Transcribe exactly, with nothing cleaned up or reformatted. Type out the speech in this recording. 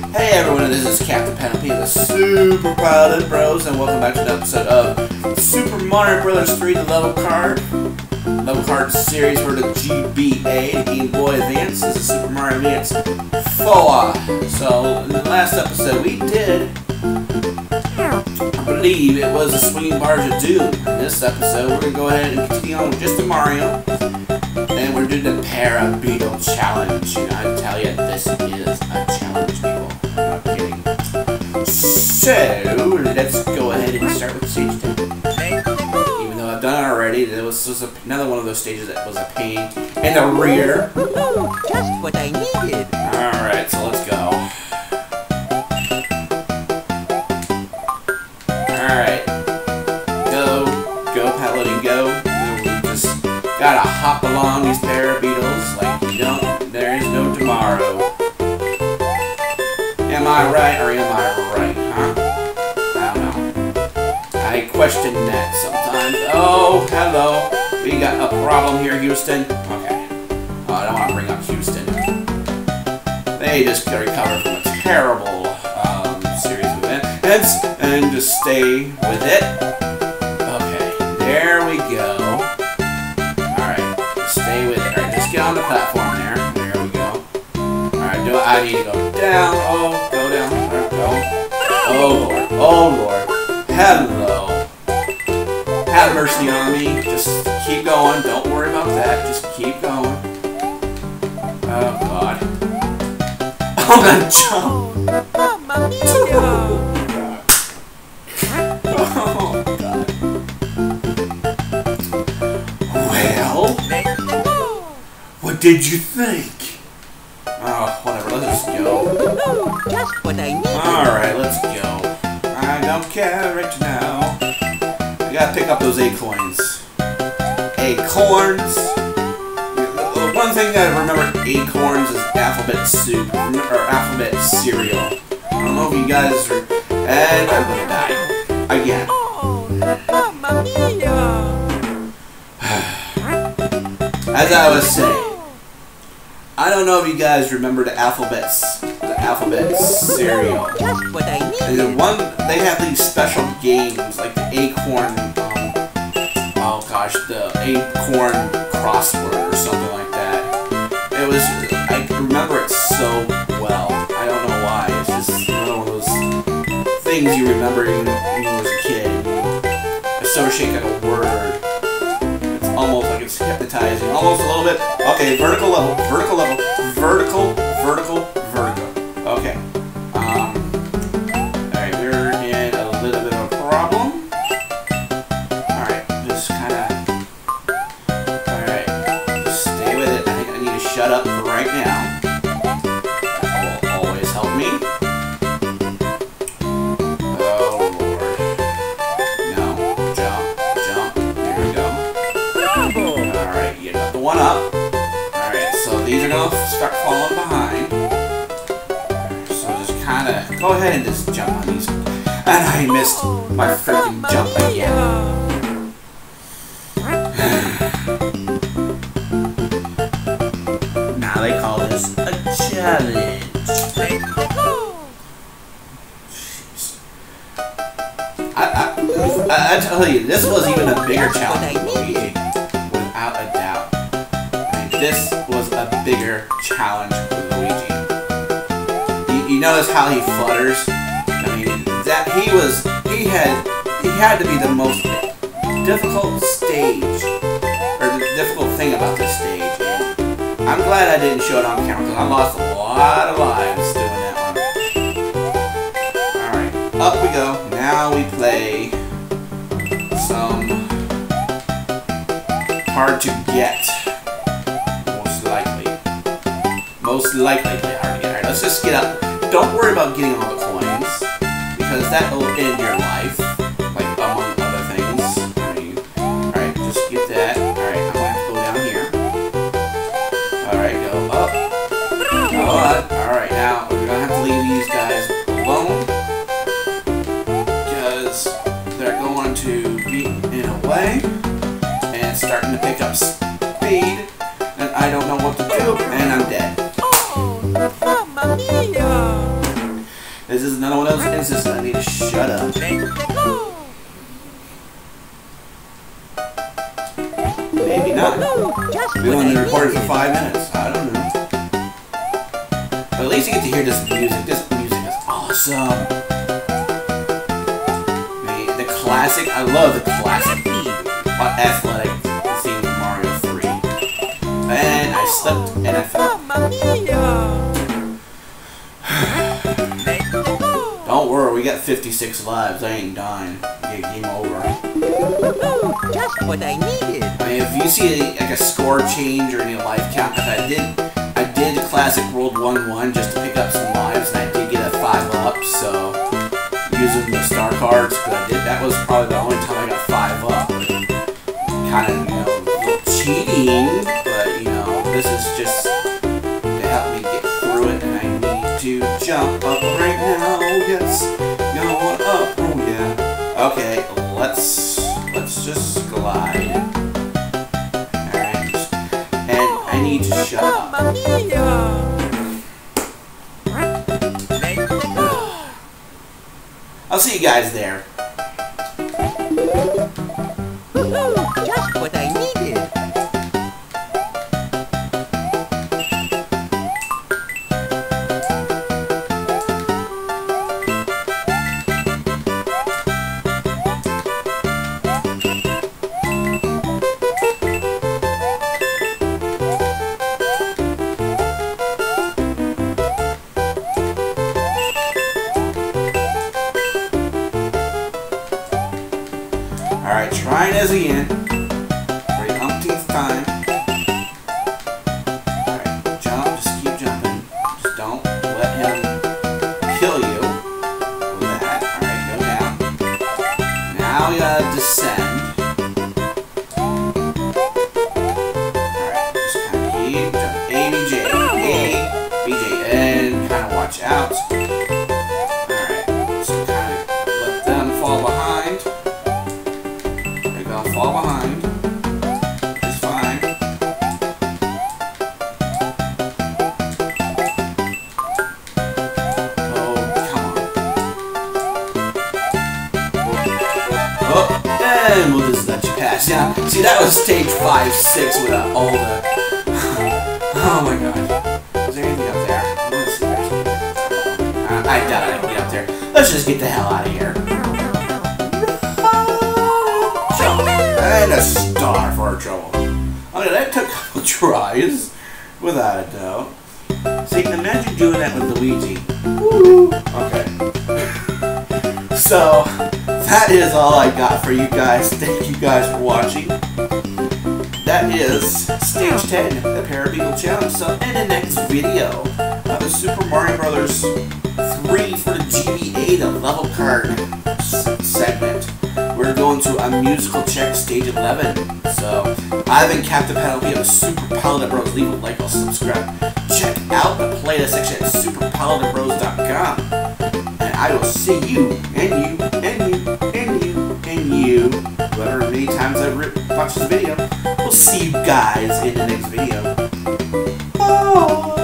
Hey everyone, this is Captain Penalty, the Super Paladin Bros, and welcome back to an episode of Super Mario Brothers three, the level card. Level card series for the G B A, the Game Boy Advance. This is Super Mario Advance four. So, in the last episode we did, I believe it was the Swinging Bars of Doom. In this episode, we're going to go ahead and continue on with just the Mario. And we're doing the Para Beetle Challenge. And I tell you, this is a challenge, people. I'm not kidding. So, let's go ahead and start with stage ten. Even though I've done it already, there was, was a, another one of those stages that was a pain in the rear. Just what I needed. Alright, so let's go. Alright. Go. Go, Paladin, go. Just gotta hop along these Para Beetles like you don't. There is no tomorrow. Am I right or am I right, huh? I don't know. I question that sometimes. Oh, hello. We got a problem here, Houston. Okay. Oh, I don't want to bring up Houston. They just recovered from a terrible um, series of events. And just stay with it. Okay, there we go. Alright, stay with it. Alright, just get on the platform there. There we go. Alright, do I need to go down? Oh, go down. Alright, go. Oh, Lord. Oh, Lord. Hello. Have mercy on me. Just keep going. Don't worry about that. Just keep going. Oh, God. I'm gonna jump. Mamma mia! Oh, God. Well, what did you think? Oh, whatever. Let's just go. Just what I needed. Alright, let's go. I don't care right now. I gotta pick up those acorns. Acorns. One thing that I remember acorns is alphabet soup, or alphabet cereal. I don't know if you guys are... And I'm gonna die. Again. Oh, mamma mia! As I was saying, I don't know if you guys remember the alphabets, the alphabet cereal. Just what I And needed. then one, they have these special games, like the acorn, um, oh gosh, the acorn crossword or something like that. It was, I remember it so well. I don't know why. It's just one of those things you remember when you was a kid. You associate like a word. It's almost like it's hypnotizing. Almost a little bit. Okay, vertical level, vertical level, vertical, vertical, vertical. Okay. Um, alright, we're in a little bit of a problem. Alright, just kinda... Alright, just stay with it. I think I need to shut up for right now. That will always help me. Oh, Lord. No. Jump, jump. There we go. Alright, you got the one up. Alright, so these are gonna start falling behind. So just kinda go ahead and just jump on these. And I missed my freaking jump again. Now they call this a challenge. Jeez. I, I, I, I tell you, this was even a bigger challenge than Luigi, without a doubt. I mean, this was a bigger challenge for Luigi. You, you notice how he flutters? I mean, that he was, he had, he had to be the most difficult stage, or the difficult thing about this stage. And I'm glad I didn't show it on camera, because I lost a lot of lives doing that one. Alright, up we go. Now we play some hard to get. Most likely. Most likely play hard to get. Alright, let's just get up. Don't worry about getting all the coins, because that will end your life, like among other things. I mean, alright, just get that. Alright, I'm gonna have to go down here. Alright, go up. Go up. Alright, now we're gonna have to leave these guys alone, because they're going to be in a way and starting to pick up speed, and I don't know what to do, and I'm dead. Oh, mamma mia! This is another one of those instances I need to shut up. Maybe not. We only recorded for five minutes. I don't know. But at least you get to hear this music. This music is awesome. The, the classic, I love the classic athletic theme of Mario three. And I slipped and I fell. Don't worry, we got fifty-six lives. I ain't dying. Yeah, game over. Just what I needed. I mean, if you see a, like a score change or any life count, if I did, I did the classic World one one just to pick up some lives, and I did get a five up. So using the star cards, because I did. That was probably the only time I got five up. Kind of, you know, a little cheating, but you know, this is just to help me get through it, and I need to jump up right now. Yes, going up. Oh yeah. Okay, let's let's just glide. Alright, and I need to shut up. I'll see you guys there. Just what I needed. Alright, trying this again. For the umpteenth time. Alright, jump, just keep jumping. Just don't let him kill you with that. Alright, go down. Now we gotta descend. Alright, just kind of keep jumping. A, B, J, A, B, J, and kind of watch out. Alright, just kind of let them fall behind. I'll fall behind, which is fine. Oh, come on. Oh, and we'll just let you pass. Yeah, see, that was stage five, six without all the... Oh my god. Is there anything up there? I want to see if there's anything. I doubt I can get up there. Let's just get the hell out of here. And a star for our trouble. Okay, that took a couple tries, without a doubt. See, imagine doing that with Luigi. Woo! Okay. So, that is all I got for you guys. Thank you guys for watching. That is Stage ten, the Beetle Challenge. So, in the next video of the Super Mario Brothers three for the G B A, the level card segment. We're going to a musical check, stage eleven. So, I've been Captain Penalty of Super Paladin Bros. Leave a like or subscribe. Check out the playlist section at super paladin bros dot com. And I will see you, and you, and you, and you, and you, whoever many times I've watched this video. We'll see you guys in the next video. Bye!